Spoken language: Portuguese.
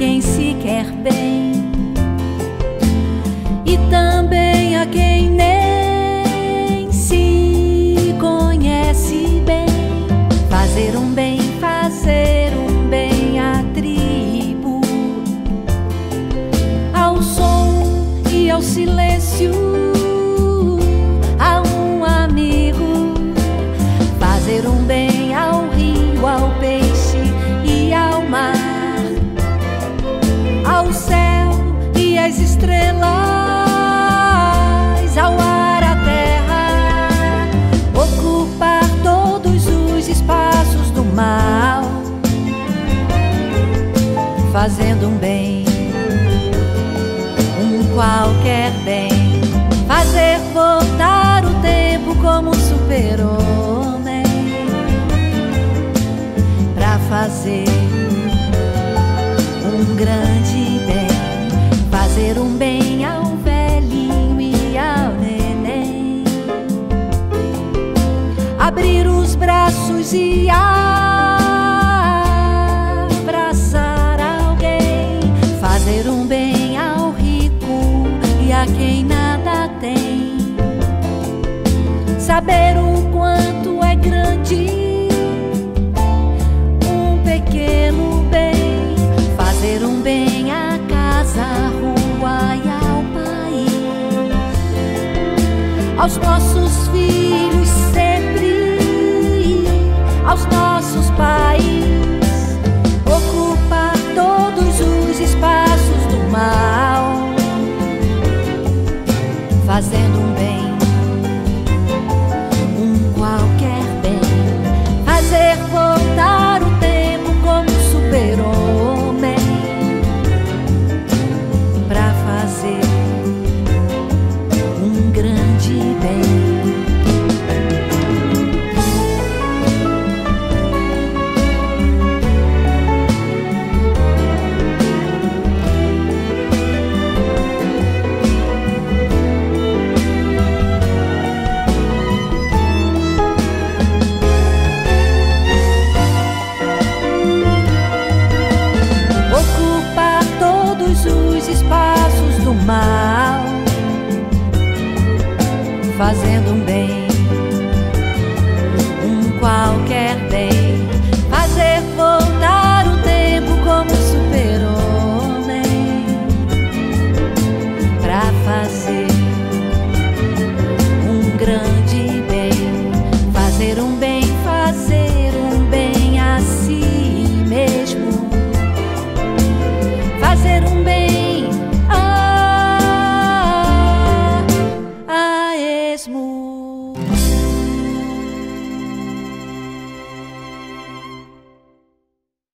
quem se quer bem e também a quem nem se conhece bem. Fazer um bem à tribo, ao som e ao silêncio, a um amigo. Fazer um bem ao rio, ao peixe e ao mar, ao céu e às estrelas, ao ar, à terra. Ocupar todos os espaços do mal, fazendo um bem, um qualquer bem. Fazer voltar o tempo como super-homem, pra fazer um grande bem. Fazer um bem ao velhinho e ao neném, abrir os braços e abraçar alguém. Fazer um bem ao rico e a quem nada tem, saber o quanto é grande um pequeno bem. Fazer um bem à casa, à rua e ao país, aos nossos